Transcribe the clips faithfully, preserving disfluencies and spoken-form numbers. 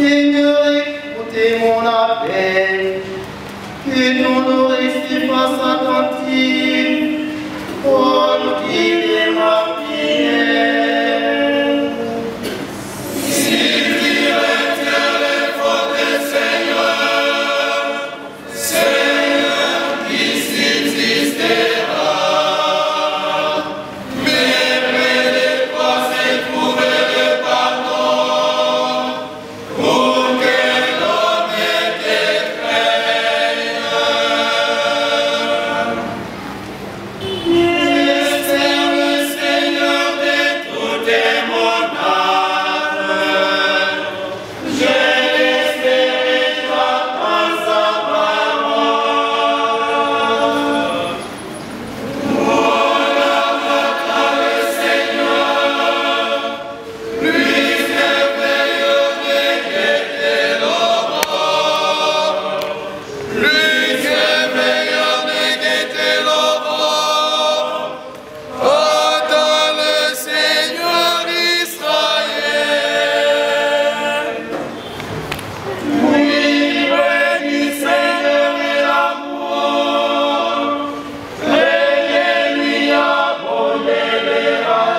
Seigneur, écoutez mon appel, que ton oreille se fasse attentive, pour guider ma prière. Si tu retiens les fautes du Seigneur, Seigneur qui subsistera, mais près de toi se trouver le pardon, pour que l'homme te craigne. J'espère le Seigneur de toute mon âme, je l'espérai dans sa parole. Mon âme attend le Seigneur, plus merveilleux que l'aurore, plus merveilleux que l'aurore. Attends le Seigneur Israël. Oui, béni Seigneur et l'amour, lui abonder les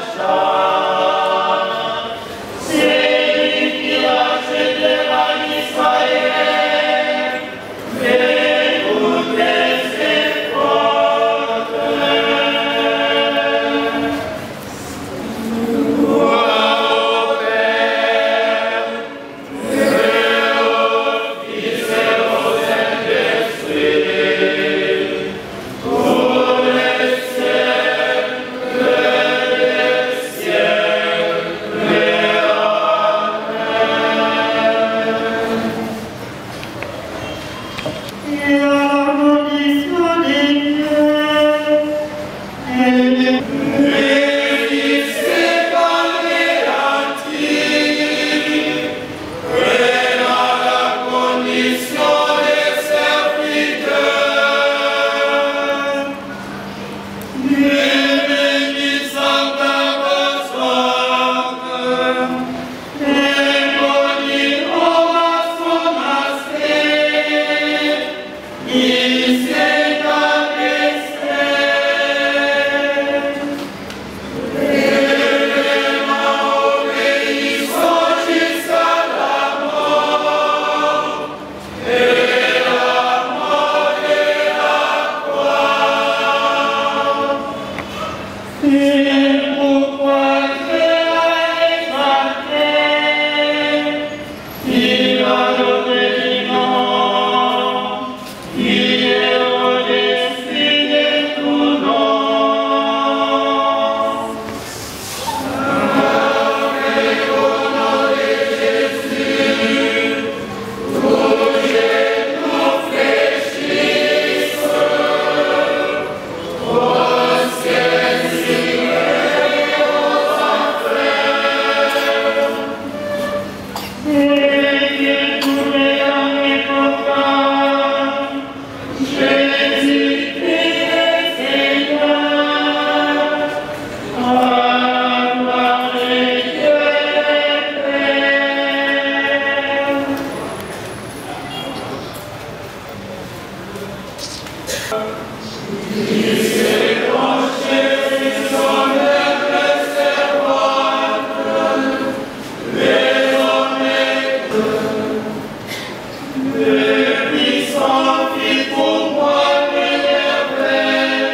rachats. C'est lui qui rachètera Israël, écoutez ses fautes. Gloire au Père, et au Fils et au Saint-Esprit, pour les siècles des siècles. Amen. Et à la condition des cœurs, c'est pourquoi Dieu a exalté, il a donné du nom, qui est au-dessus de tout nom. Avec au nom de Jésus, touchez tout fléchisse, au ciel et aux enfers. Et que tous les hommes proclament, Jésus-Christ est Seigneur, acclamez Dieu le Père. Il s'est penché sur son œuvre servante, les hommes écoutent. Le puissant fit pour moi l'élever,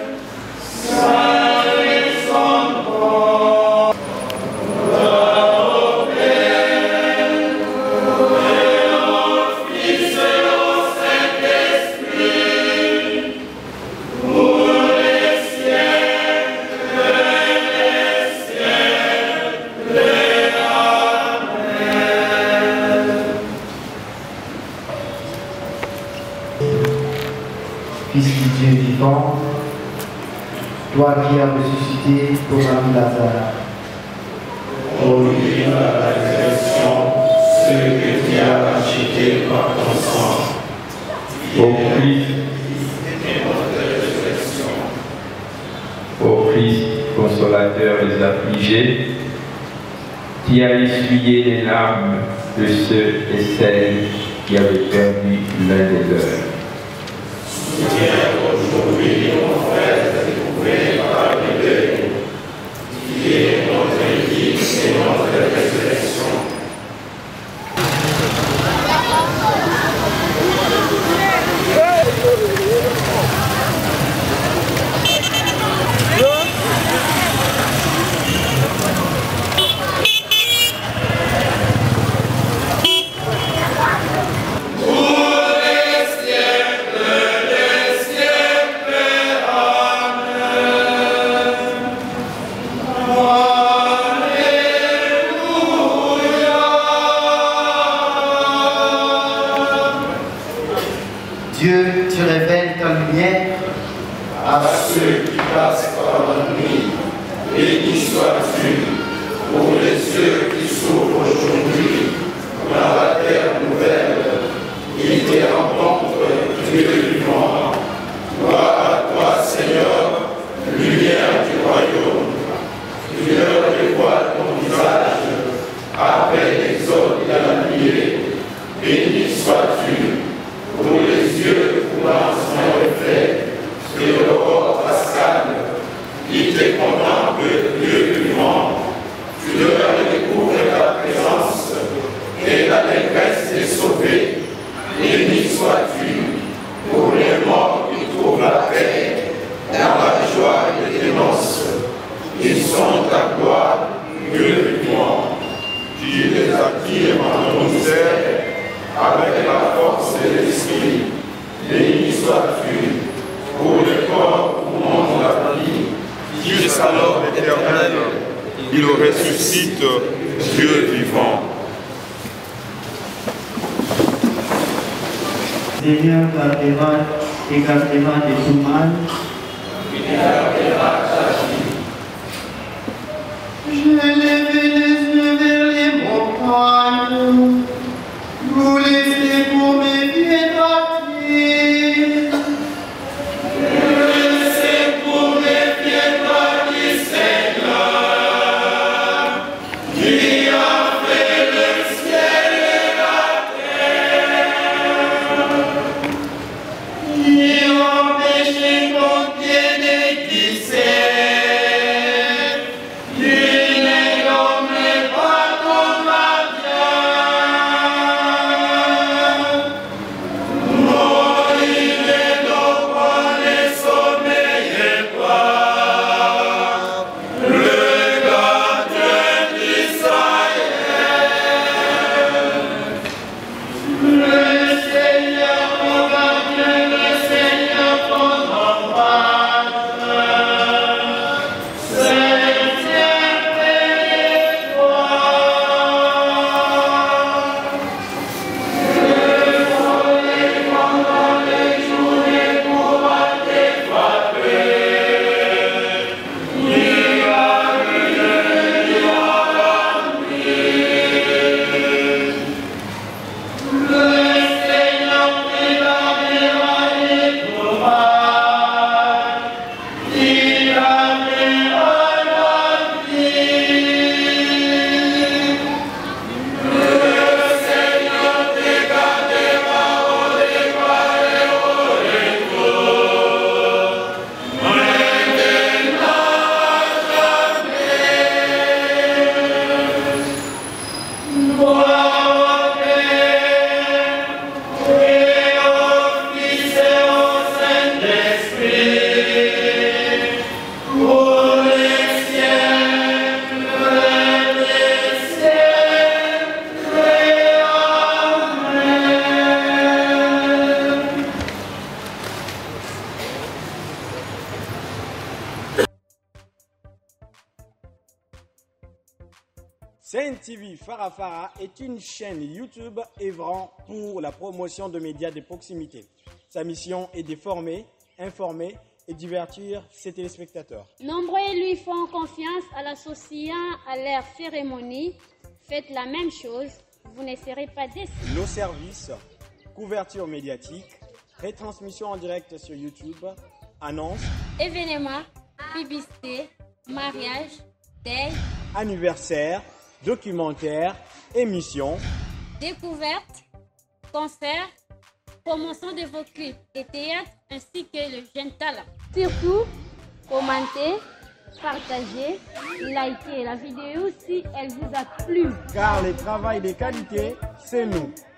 saluez son nom. Gloire au Père, et au Fils et au Saint-Esprit, pour les siècles des siècles. Amen. Fils du Dieu vivant, toi qui as ressuscité ton ami Lazare, Oublie la résurrection, ce que tu as racheté par ton sang. Ô Christ, Et notre résurrection. ô Christ, consolateur des affligés, qui a essuyé les larmes de ceux et celles qui avaient perdu l'un des leurs. Viens aujourd'hui, mon frère, découvrir parmi eux, qui est notre vie et notre résurrection. Dieu, tu révèles ta lumière À ceux qui passent par la nuit, béni sois-tu. Pour les yeux qui s'ouvrent aujourd'hui, dans la terre nouvelle, qui te rencontrent, Dieu vivant. Gloire à toi, Seigneur, lumière du royaume. Tu leur dévoiles ton visage, après l'exode et la nuée. Béni sois-tu. Pour les yeux coulant son reflet, sur l'aurore pascale, qui te contemple, Dieu vivant. Tu leur découvres ta présence, et l'allégresse est sauvée. Béni sois-tu. Pour les morts qui trouvent la paix, dans la joie et les noces, ils sont ta gloire, Dieu vivant. Tu les attires en ton misère, avec la force de l'esprit. Béni sois-tu. Pour le corps où monte la vie, Dieu alors l'éternel, il le ressuscite, Dieu vivant. Seigneur, gardera et gardera de tout mal. Je lève les yeux vers les montagnes, vous laissez pour mes pieds bâtir. c'est pour mes pieds bâtis, Seigneur, qui a fait le ciel et la terre, qui empêche ton pied de glisser. Sen T V Farafara est une chaîne YouTube œuvrant pour la promotion de médias de proximité. Sa mission est de former, informer et divertir ses téléspectateurs. Nombreux lui font confiance en l'associant à leur cérémonie. Faites la même chose, vous ne serez pas déçus. Nos services, couverture médiatique, retransmission en direct sur YouTube, annonces, événements, publicité, mariage, deuil, anniversaire, documentaires, émissions, découvertes, concerts, promotion de vos clips et théâtre ainsi que le jeune talent. Surtout, commentez, partagez, likez la vidéo si elle vous a plu. Car le travail de qualité, c'est nous.